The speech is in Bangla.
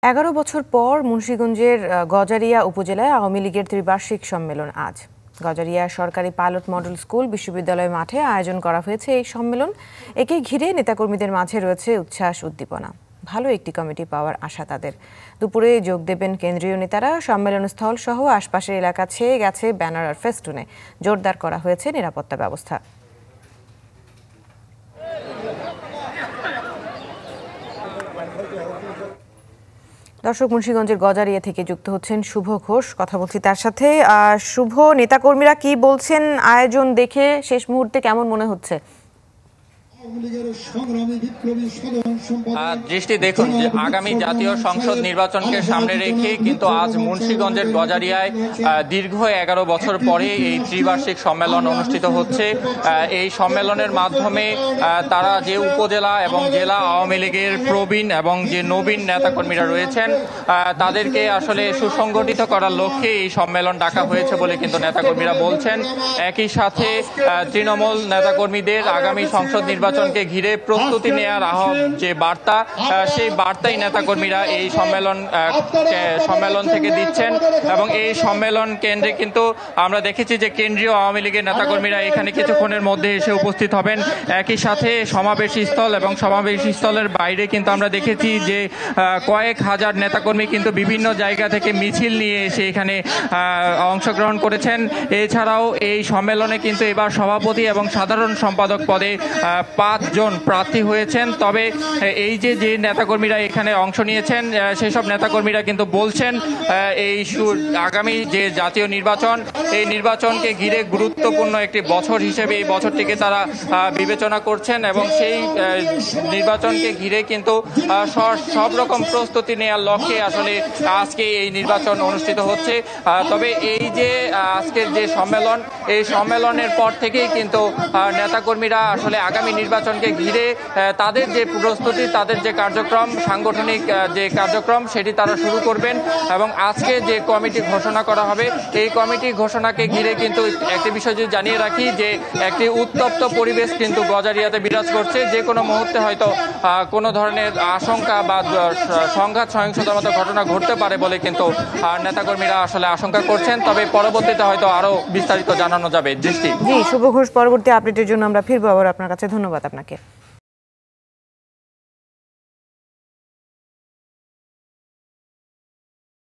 11 বছর পর মুন্সিগঞ্জের গজারিয়া উপজেলায় আওয়ামী লীগের ত্রিবার্ষিক সম্মেলন আজ। গজারিয়া সরকারি পাইলট মডেল স্কুল বিশ্ববিদ্যালয় মাঠে আয়োজন করা হয়েছে এই সম্মেলন। একে ঘিরে নেতাকর্মীদের মাঝে রয়েছে উচ্ছ্বাস উদ্দীপনা। ভালো একটি কমিটি পাওয়ার আশা তাদের। দুপুরে যোগ দেবেন কেন্দ্রীয় নেতারা। সম্মেলনস্থল সহ আশপাশের এলাকা ছেয়ে গেছে ব্যানার আর ফেস্টুনে। জোরদার করা হয়েছে নিরাপত্তা ব্যবস্থা। দর্শক, মুন্সিগঞ্জের গজারিয়া থেকে যুক্ত হচ্ছেন শুভ ঘোষ, কথা বলছি তার সাথে। শুভ, নেতাকর্মীরা কি বলছেন আয়োজন দেখে শেষ মুহূর্তে কেমন মনে হচ্ছে? দৃষ্টি দেখুন যে আগামী জাতীয় সংসদ নির্বাচনকে সামনে রেখে কিন্তু আজ মুন্সিগঞ্জের গজারিয়ায় দীর্ঘ 11 বছর পরে এই ত্রিবার্ষিক সম্মেলন অনুষ্ঠিত হচ্ছে। এই সম্মেলনের মাধ্যমে তারা যে উপজেলা এবং জেলা আওয়ামী লীগের প্রবীণ এবং যে নবীন নেতাকর্মীরা রয়েছেন তাদেরকে আসলে সুসংগঠিত করার লক্ষ্যে এই সম্মেলন ডাকা হয়েছে বলে কিন্তু নেতাকর্মীরা বলছেন। একই সাথে তৃণমূল নেতাকর্মীদের আগামী সংসদ নির্বাচনকে ঘিরে প্রস্তুতি নেওয়ার যে বার্তা, সেই বার্তাই নেতাকর্মীরা এই সম্মেলন থেকে দিচ্ছেন। এবং এই সম্মেলন কেন্দ্রে কিন্তু আমরা দেখেছি যে কেন্দ্রীয় আওয়ামী লীগের নেতাকর্মীরা এখানে কিছুক্ষণের মধ্যে এসে উপস্থিত হবেন। একই সাথে সমাবেশ স্থল এবং সমাবেশ স্থলের বাইরে কিন্তু আমরা দেখেছি যে কয়েক হাজার নেতাকর্মী কিন্তু বিভিন্ন জায়গা থেকে মিছিল নিয়ে এসে এখানে অংশগ্রহণ করেছেন। এছাড়াও এই সম্মেলনে কিন্তু এবার সভাপতি এবং সাধারণ সম্পাদক পদে 5 জন প্রার্থী হয়েছেন। তবে এই যে নেতাকর্মীরা এখানে অংশ নিয়েছেন সেসব নেতাকর্মীরা কিন্তু বলছেন এই আগামী যে জাতীয় নির্বাচন, এই নির্বাচনকে ঘিরে গুরুত্বপূর্ণ একটি বছর হিসেবে এই বছরটিকে তারা বিবেচনা করছেন এবং সেই নির্বাচনকে ঘিরে কিন্তু সব রকম প্রস্তুতি নেওয়ার লক্ষ্যে আসলে আজকে এই নির্বাচন অনুষ্ঠিত হচ্ছে। তবে এই যে আজকের যে সম্মেলন, এই সম্মেলনের পর থেকেই কিন্তু নেতাকর্মীরা আসলে আগামী নির্বাচনকে ঘিরে তাদের যে প্রস্তুতি, তাদের যে কার্যক্রম, সাংগঠনিক যে কার্যক্রম সেটি তারা শুরু করবেন। এবং আজকে যে কমিটি ঘোষণা করা হবে, এই কমিটি ঘোষণাকে ঘিরে কিন্তু একটি বিষয় যদি জানিয়ে রাখি যে একটি উত্তপ্ত পরিবেশ কিন্তু গজারিয়াতে বিরাজ করছে। যে কোনো মুহূর্তে হয়তো কোনো ধরনের আশঙ্কা বা সংঘাত সহিংসতার মতো ঘটনা ঘটতে পারে বলে কিন্তু নেতাকর্মীরা আসলে আশঙ্কা করছেন। তবে পরবর্তীতে হয়তো আরো বিস্তারিত জানানো যাবে। দৃষ্টি। জি, শুভ ঘোষ, পরবর্তী আপডেটের জন্য আমরা ফিরবো আবার আপনার কাছে। ধন্যবাদ আপনাকে।